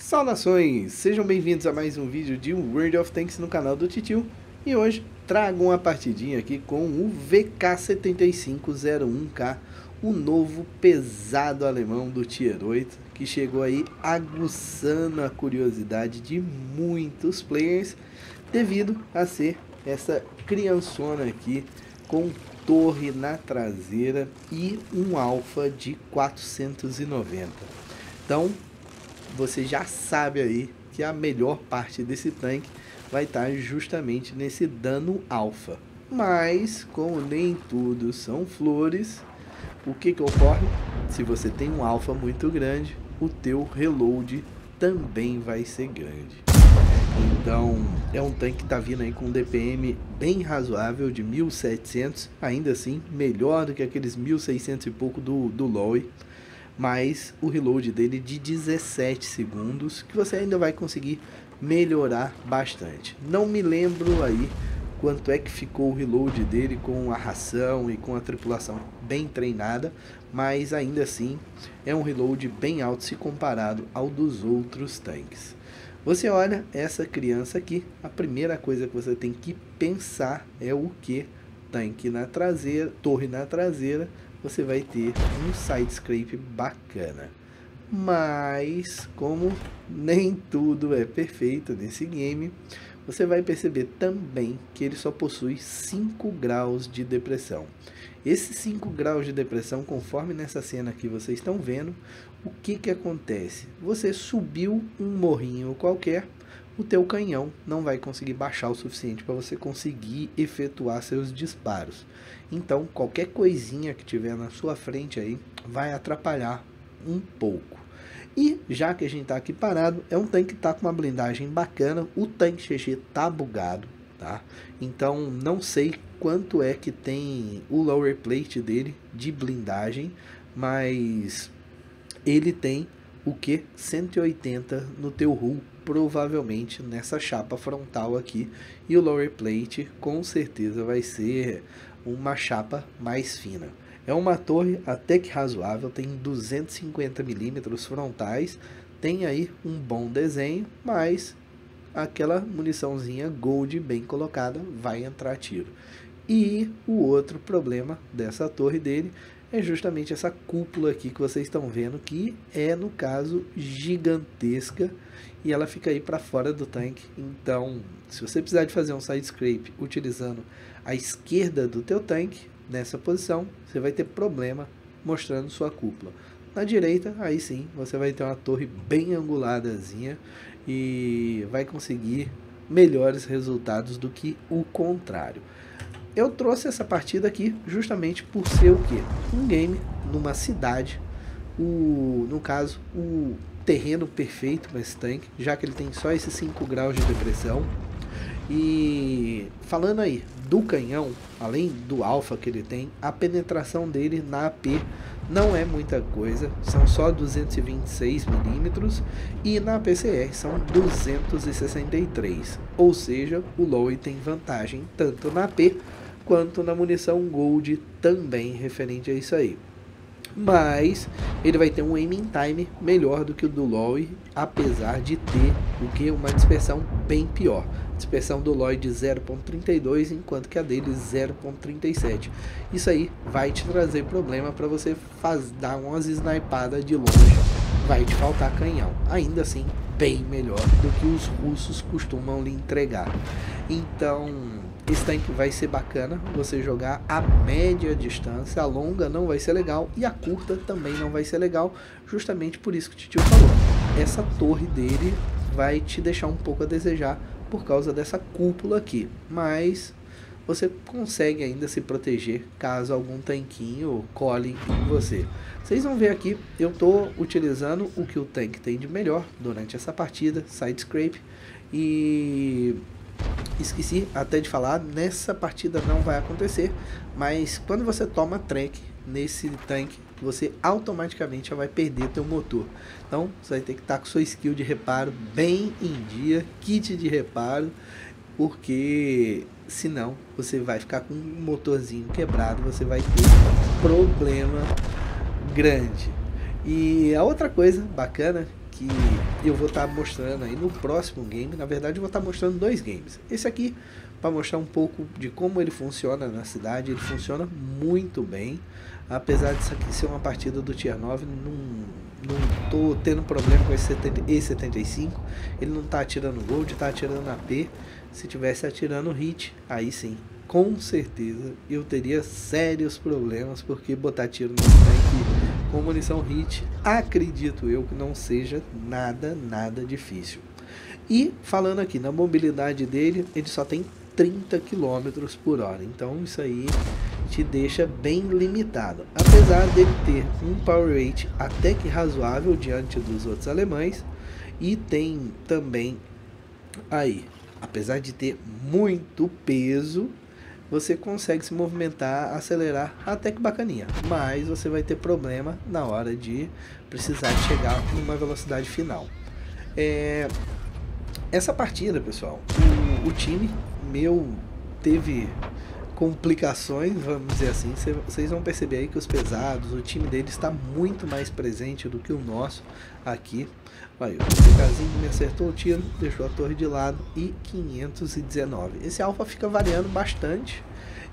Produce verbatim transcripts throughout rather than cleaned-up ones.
Saudações! Sejam bem-vindos a mais um vídeo de World of Tanks no canal do Titio. E hoje trago uma partidinha aqui com o V K setenta e cinco zero um K, o novo pesado alemão do Tier oito, que chegou aí aguçando a curiosidade de muitos players, devido a ser essa criançona aqui com torre na traseira e um alfa de quatrocentos e noventa. Então você já sabe aí que a melhor parte desse tanque vai estar justamente nesse dano alfa. Mas, como nem tudo são flores, o que que ocorre? Se você tem um alfa muito grande, o teu reload também vai ser grande. Então, é um tanque que está vindo aí com um D P M bem razoável de mil e setecentos, ainda assim, melhor do que aqueles mil e seiscentos e pouco do, do Lowe. Mas o reload dele de dezessete segundos, que você ainda vai conseguir melhorar bastante. Não me lembro aí quanto é que ficou o reload dele com a ração e com a tripulação bem treinada, mas ainda assim é um reload bem alto se comparado ao dos outros tanques. Você olha essa criança aqui, a primeira coisa que você tem que pensar é o que? Tanque na traseira, torre na traseira, você vai ter um side scrape bacana. Mas como nem tudo é perfeito nesse game, você vai perceber também que ele só possui cinco graus de depressão. Esses cinco graus de depressão, conforme nessa cena que vocês estão vendo, o que que acontece? Você subiu um morrinho qualquer, o teu canhão não vai conseguir baixar o suficiente para você conseguir efetuar seus disparos. Então, qualquer coisinha que tiver na sua frente aí vai atrapalhar um pouco. E já que a gente tá aqui parado, é um tanque que tá com uma blindagem bacana. O tanque G G tá bugado, tá? Então, não sei quanto é que tem o lower plate dele de blindagem, mas ele tem o que? cento e oitenta no teu hull, provavelmente nessa chapa frontal aqui, e o lower plate com certeza vai ser uma chapa mais fina. É uma torre até que razoável, tem duzentos e cinquenta milímetros frontais, tem aí um bom desenho, mas aquela muniçãozinha gold bem colocada vai entrar tiro. E o outro problema dessa torre dele é justamente essa cúpula aqui que vocês estão vendo, que é no caso gigantesca, e ela fica aí para fora do tanque. Então, se você precisar de fazer um side scrape utilizando a esquerda do teu tanque, nessa posição, você vai ter problema mostrando sua cúpula. Na direita, aí sim, você vai ter uma torre bem anguladazinha e vai conseguir melhores resultados do que o contrário. Eu trouxe essa partida aqui justamente por ser o que? Um game numa cidade, o, no caso, o terreno perfeito para esse tanque, já que ele tem só esses cinco graus de depressão. E falando aí do canhão, além do alfa que ele tem, a penetração dele na A P não é muita coisa, são só duzentos e vinte e seis milímetros, e na P C R são duzentos e sessenta e três, ou seja, o Lowe tem vantagem tanto na A P quanto na munição gold também referente a isso aí. Mas ele vai ter um aiming time melhor do que o do Lowe, apesar de ter o que? Uma dispersão bem pior. Dispersão do Lowe de zero ponto trinta e dois, enquanto que a dele zero ponto trinta e sete. Isso aí vai te trazer problema para você faz, dar umas snipadas de longe. Vai te faltar canhão. Ainda assim, bem melhor do que os russos costumam lhe entregar. Então, esse tanque vai ser bacana você jogar a média distância, a longa não vai ser legal e a curta também não vai ser legal, justamente por isso que o Titio falou. Essa torre dele vai te deixar um pouco a desejar por causa dessa cúpula aqui, mas você consegue ainda se proteger caso algum tanquinho cole em você. Vocês vão ver aqui, eu estou utilizando o que o tanque tem de melhor durante essa partida, side scrape, e esqueci até de falar, nessa partida não vai acontecer, mas quando você toma track nesse tanque, você automaticamente já vai perder teu motor. Então você vai ter que estar com sua skill de reparo bem em dia, kit de reparo, porque senão você vai ficar com um motorzinho quebrado, você vai ter problema grande. E a outra coisa bacana que que eu vou estar tá mostrando aí no próximo game. Na verdade eu vou estar tá mostrando dois games. Esse aqui para mostrar um pouco de como ele funciona na cidade. Ele funciona muito bem, apesar disso aqui ser uma partida do Tier nove, não, não tô tendo problema com esse E setenta e cinco. Ele não tá atirando Gold, tá atirando A P. Se tivesse atirando Hit, aí sim, com certeza eu teria sérios problemas, porque botar tiro no tanque com munição Hit, acredito eu que não seja nada, nada difícil. E falando aqui na mobilidade dele, ele só tem trinta quilômetros por hora, então isso aí te deixa bem limitado, apesar dele ter um power rate até que razoável diante dos outros alemães. E tem também aí, apesar de ter muito peso, você consegue se movimentar, acelerar até que bacaninha, mas você vai ter problema na hora de precisar chegar numa velocidade final. É, essa partida, pessoal, o, o time meu teve complicações, vamos dizer assim. Vocês vão perceber aí que os pesados, o time dele está muito mais presente do que o nosso aqui. Olha, o Pcazinho me acertou o tiro, deixou a torre de lado e quinhentos e dezenove. Esse alfa fica variando bastante.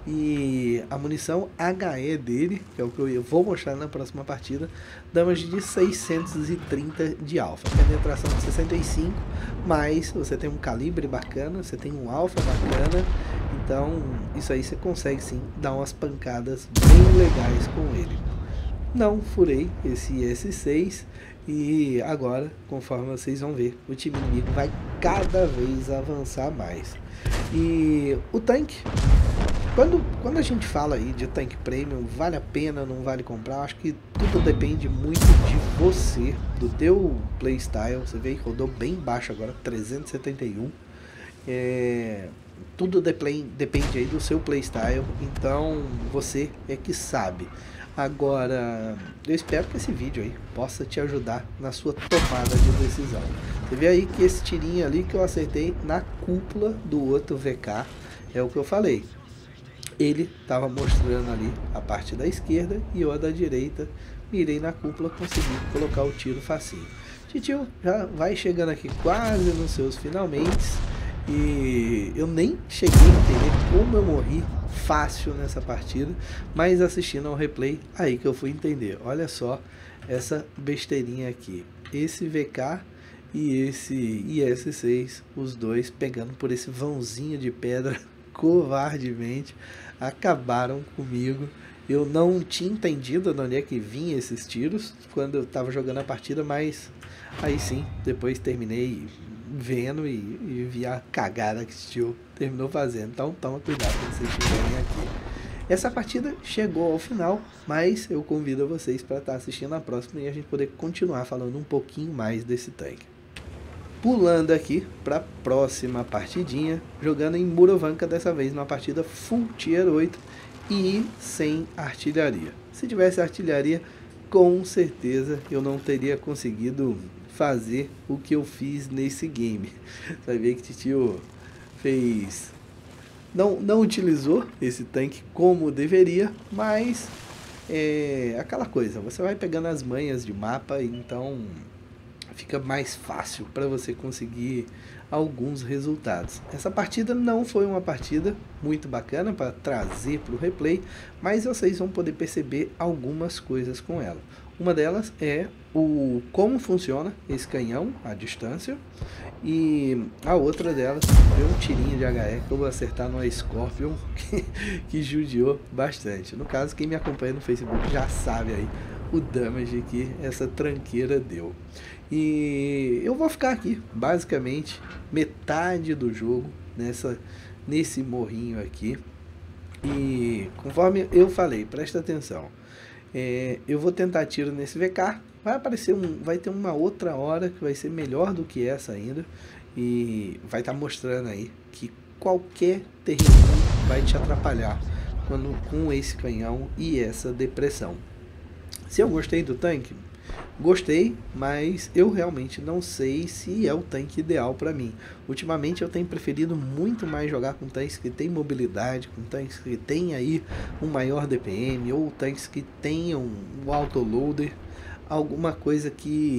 E a munição H E dele, que é o que eu vou mostrar na próxima partida, damage de seiscentos e trinta de alfa, penetração de sessenta e cinco, mas você tem um calibre bacana, você tem um alfa bacana, então isso aí você consegue sim dar umas pancadas bem legais com ele. Não furei esse I S seis e agora, conforme vocês vão ver, o time inimigo vai cada vez avançar mais. E o tanque, Quando, quando a gente fala aí de tanque premium, vale a pena, não vale comprar? Acho que tudo depende muito de você, do teu playstyle. Você vê que rodou bem baixo agora, trezentos e setenta e um. É, tudo depende, depende aí do seu playstyle, então você é que sabe. Agora, eu espero que esse vídeo aí possa te ajudar na sua tomada de decisão. Você vê aí que esse tirinho ali que eu acertei na cúpula do outro V K, é o que eu falei. Ele estava mostrando ali a parte da esquerda e eu a da direita, mirei na cúpula, consegui colocar o tiro facinho. Titio já vai chegando aqui quase nos seus finalmente e eu nem cheguei a entender como eu morri fácil nessa partida, mas assistindo ao replay aí que eu fui entender. Olha só essa besteirinha aqui, esse V K e esse I S seis, os dois pegando por esse vãozinho de pedra covardemente, acabaram comigo. Eu não tinha entendido de onde é que vinha esses tiros quando eu estava jogando a partida, mas aí sim, depois terminei vendo e, e vi a cagada que esse tio terminou fazendo. Então toma cuidado quando vocês estiverem aqui. Essa partida chegou ao final, mas eu convido vocês para estar assistindo a próxima e a gente poder continuar falando um pouquinho mais desse tanque. Pulando aqui para a próxima partidinha, jogando em Murovanka, dessa vez numa partida full tier oito e sem artilharia. Se tivesse artilharia, com certeza eu não teria conseguido fazer o que eu fiz nesse game. Você vai ver que Titio fez... Não, não utilizou esse tanque como deveria, mas é aquela coisa, você vai pegando as manhas de mapa, então fica mais fácil para você conseguir alguns resultados. Essa partida não foi uma partida muito bacana para trazer para o replay, mas vocês vão poder perceber algumas coisas com ela. Uma delas é o como funciona esse canhão à distância, e a outra delas é um tirinho de H E que eu vou acertar no Scorpion que, que judiou bastante. No caso, quem me acompanha no Facebook já sabe aí o damage que essa tranqueira deu. E eu vou ficar aqui basicamente metade do jogo nessa nesse morrinho aqui, e conforme eu falei, presta atenção, é, eu vou tentar tiro nesse V K. Vai aparecer um, vai ter uma outra hora que vai ser melhor do que essa ainda, e vai estar tá mostrando aí que qualquer terreno vai te atrapalhar quando, com esse canhão e essa depressão. Se eu gostei do tanque, gostei, mas eu realmente não sei se é o tanque ideal para mim. Ultimamente eu tenho preferido muito mais jogar com tanques que tem mobilidade, com tanques que tem aí um maior D P M, ou tanques que tenham um autoloader, alguma coisa que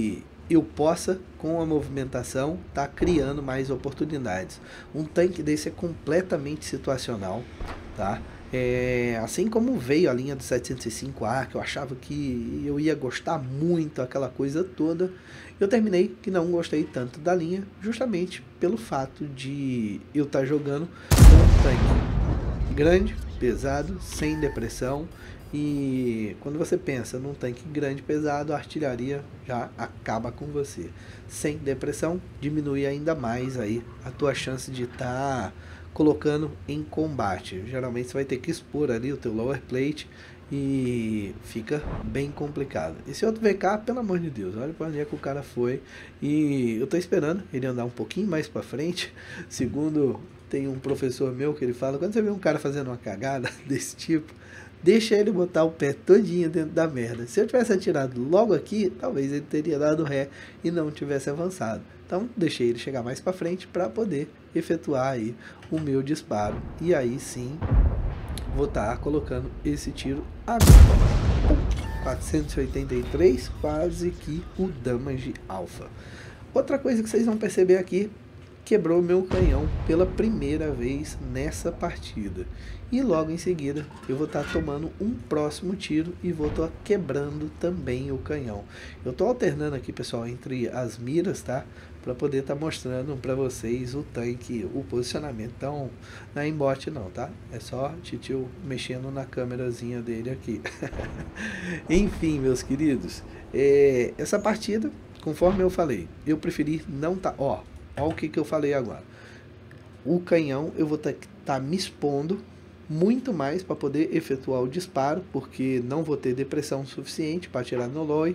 eu possa, com a movimentação, tá criando mais oportunidades. Um tanque desse é completamente situacional, tá? É, assim como veio a linha do setecentos e cinco A, que eu achava que eu ia gostar muito, aquela coisa toda, eu terminei que não gostei tanto da linha, justamente pelo fato de eu estar tá jogando com um tanque grande, pesado, sem depressão. E quando você pensa num tanque grande, pesado, a artilharia já acaba com você. Sem depressão, diminui ainda mais aí a tua chance de estar tá colocando em combate. Geralmente você vai ter que expor ali o teu lower plate e fica bem complicado. Esse outro V K, pelo amor de Deus, olha para onde é que o cara foi. E eu tô esperando ele andar um pouquinho mais para frente. Segundo, tem um professor meu que ele fala, quando você vê um cara fazendo uma cagada desse tipo, deixa ele botar o pé todinho dentro da merda. Se eu tivesse atirado logo aqui, talvez ele teria dado ré e não tivesse avançado. Então deixei ele chegar mais para frente para poder efetuar aí o meu disparo. E aí sim vou estar tá colocando esse tiro agora. quatrocentos e oitenta e três, quase que o damage alpha. Outra coisa que vocês vão perceber aqui, quebrou meu canhão pela primeira vez nessa partida. E logo em seguida eu vou estar tá tomando um próximo tiro e vou estar tá quebrando também o canhão. Eu estou alternando aqui, pessoal, entre as miras, tá? Para poder estar tá mostrando para vocês o tanque, o posicionamento. Então, não é embote não, tá? É só Titio mexendo na câmerazinha dele aqui. Enfim, meus queridos, é, essa partida, conforme eu falei, eu preferi não tá... Ó, Olha o que, que eu falei agora. O canhão eu vou ter que estar tá me expondo muito mais para poder efetuar o disparo, porque não vou ter depressão suficiente para atirar no L O I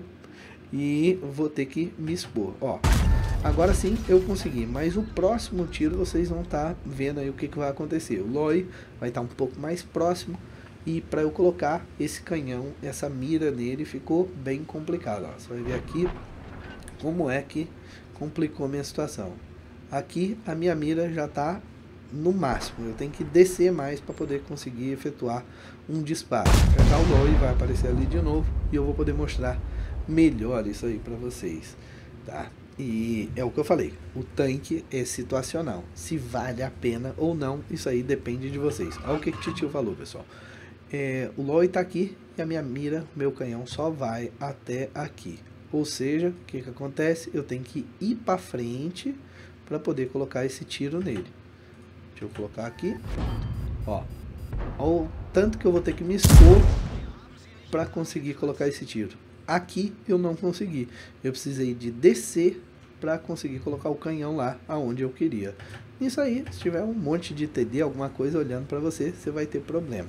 e vou ter que me expor. Ó, agora sim eu consegui, mas o próximo tiro vocês vão estar tá vendo aí o que, que vai acontecer. O L O I vai estar tá um pouco mais próximo e para eu colocar esse canhão, essa mira nele ficou bem complicado. Ó, você vai ver aqui como é que complicou minha situação. Aqui a minha mira já está no máximo, eu tenho que descer mais para poder conseguir efetuar um disparo. Já já o L O I vai aparecer ali de novo e eu vou poder mostrar melhor isso aí para vocês, tá? E é o que eu falei, o tanque é situacional, se vale a pena ou não, isso aí depende de vocês. Olha o que que o Titio falou, pessoal. É, o L O I está aqui e a minha mira, meu canhão só vai até aqui. Ou seja, o que que acontece? Eu tenho que ir para frente para poder colocar esse tiro nele. Deixa eu colocar aqui. Ó, ó o tanto que eu vou ter que me expor para conseguir colocar esse tiro. Aqui eu não consegui. Eu precisei de descer para conseguir colocar o canhão lá aonde eu queria. Isso aí, se tiver um monte de T D, alguma coisa olhando para você, você vai ter problema.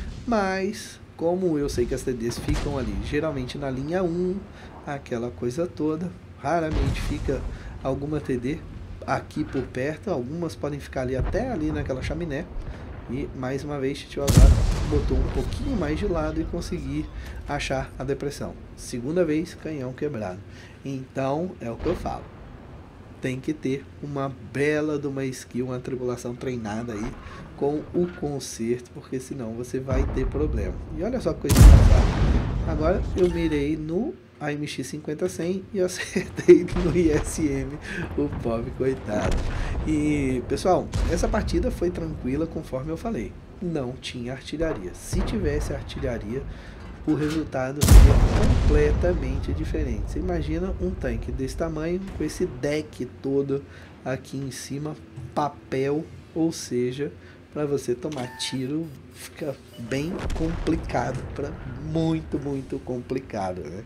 Mas como eu sei que as T Ds ficam ali, geralmente na linha um, aquela coisa toda, raramente fica alguma T D aqui por perto, algumas podem ficar ali até ali naquela chaminé. E mais uma vez Titio agora botou um pouquinho mais de lado e consegui achar a depressão. Segunda vez, canhão quebrado. Então é o que eu falo, tem que ter uma bela de uma skill, uma tripulação treinada aí com o conserto, porque senão você vai ter problema. E olha só que coisa engraçada, agora eu mirei no A M X cinquenta cem e acertei no I S M, o pobre coitado. E pessoal, essa partida foi tranquila, conforme eu falei, não tinha artilharia. Se tivesse artilharia, o resultado seria completamente diferente. Você imagina um tanque desse tamanho, com esse deck todo aqui em cima, papel, ou seja, para você tomar tiro fica bem complicado, para muito, muito complicado, né?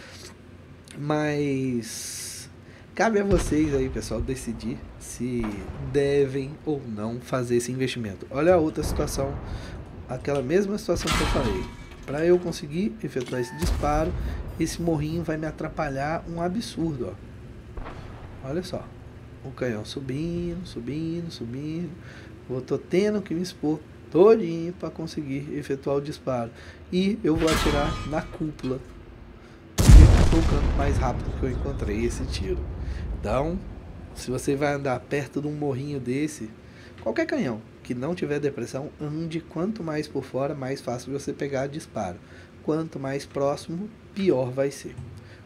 Mas cabe a vocês aí, pessoal, decidir se devem ou não fazer esse investimento. Olha a outra situação, aquela mesma situação que eu falei. Para eu conseguir efetuar esse disparo, esse morrinho vai me atrapalhar um absurdo, ó. Olha só, o canhão subindo, subindo, subindo. Eu tô tendo que me expor todinho para conseguir efetuar o disparo. E eu vou atirar na cúpula, o canto mais rápido que eu encontrei esse tiro. Então, se você vai andar perto de um morrinho desse, qualquer canhão que não tiver depressão, ande quanto mais por fora, mais fácil você pegar disparo. Quanto mais próximo, pior vai ser.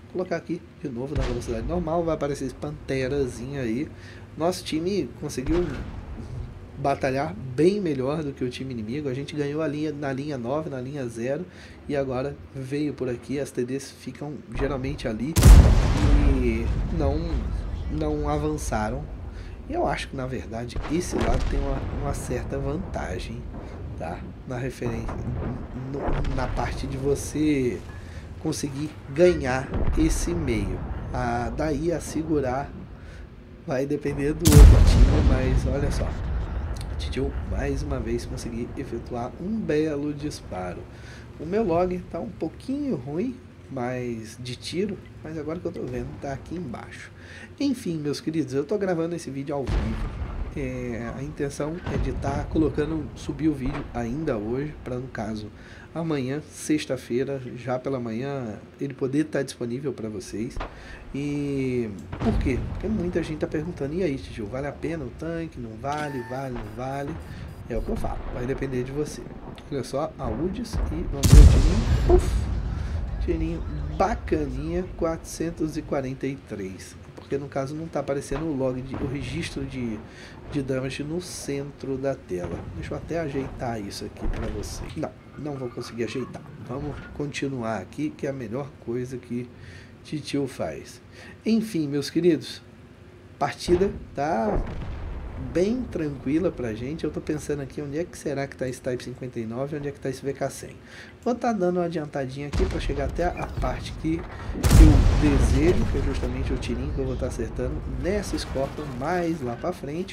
colocar aqui de novo na velocidade normal, vai aparecer esse panterazinho aí. Nosso time conseguiu batalhar bem melhor do que o time inimigo. A gente ganhou a linha, na linha nove, na linha zero, e agora veio por aqui. As T Ds ficam geralmente ali e não, não avançaram. E eu acho que na verdade esse lado tem uma, uma certa vantagem, tá? Na referência, no, na parte de você conseguir ganhar esse meio. Ah, daí a segurar vai depender do outro time, mas olha só. Titio mais uma vez consegui efetuar um belo disparo. O meu log tá um pouquinho ruim, mas de tiro, mas agora que eu tô vendo tá aqui embaixo. Enfim, meus queridos, eu tô gravando esse vídeo ao vivo. É, a intenção é de estar tá colocando, subir o vídeo ainda hoje, para no caso amanhã, sexta-feira, já pela manhã, ele poder estar tá disponível para vocês. E por quê? Porque muita gente tá perguntando, e aí, tio, vale a pena o tanque? Não vale? Vale? Não vale? É o que eu falo, vai depender de você. Olha só, a U D S e vamos ver o tirinho. Puf! Tirinho bacaninha, quatrocentos e quarenta e três. Porque no caso não está aparecendo o log, de, o registro de, de damage no centro da tela. Deixa eu até ajeitar isso aqui para vocês. Não, não vou conseguir ajeitar. Vamos continuar aqui, que é a melhor coisa que Titio faz. Enfim, meus queridos, partida tá bem tranquila pra gente. Eu tô pensando aqui onde é que será que tá esse Type cinquenta e nove e onde é que tá esse V K cem. Vou estar tá dando uma adiantadinha aqui para chegar até a parte que eu desejo, que é justamente o tirinho que eu vou estar tá acertando nessa Scorpion mais lá pra frente.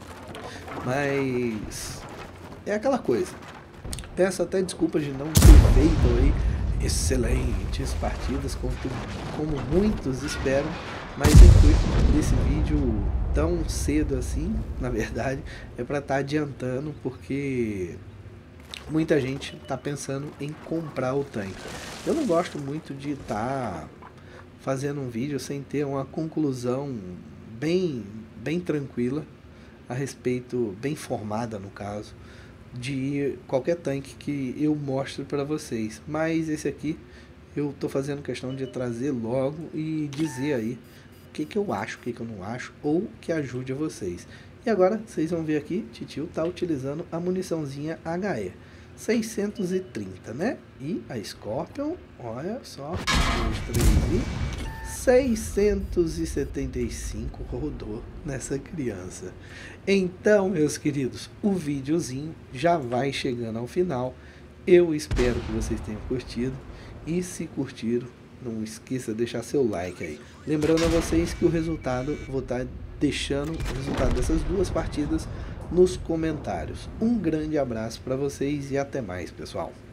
Mas é aquela coisa. Peço até desculpas de não ter feito aí excelentes partidas como, como muitos esperam, mas o intuito desse vídeo tão cedo assim, na verdade, é para estar tá adiantando, porque muita gente está pensando em comprar o tanque. Eu não gosto muito de estar tá fazendo um vídeo sem ter uma conclusão bem, bem tranquila a respeito, bem formada no caso, de qualquer tanque que eu mostre para vocês. Mas esse aqui eu tô fazendo questão de trazer logo e dizer aí o que que eu acho, o que que eu não acho, ou que ajude a vocês. E agora vocês vão ver aqui, Titio tá utilizando a muniçãozinha H E seiscentos e trinta, né? E a Scorpion, olha só, dois, três e seiscentos e setenta e cinco rodou nessa criança. Então, meus queridos, o videozinho já vai chegando ao final. Eu espero que vocês tenham curtido. E se curtiram, não esqueça de deixar seu like aí. Lembrando a vocês que o resultado, vou estar deixando o resultado dessas duas partidas nos comentários. Um grande abraço para vocês e até mais, pessoal.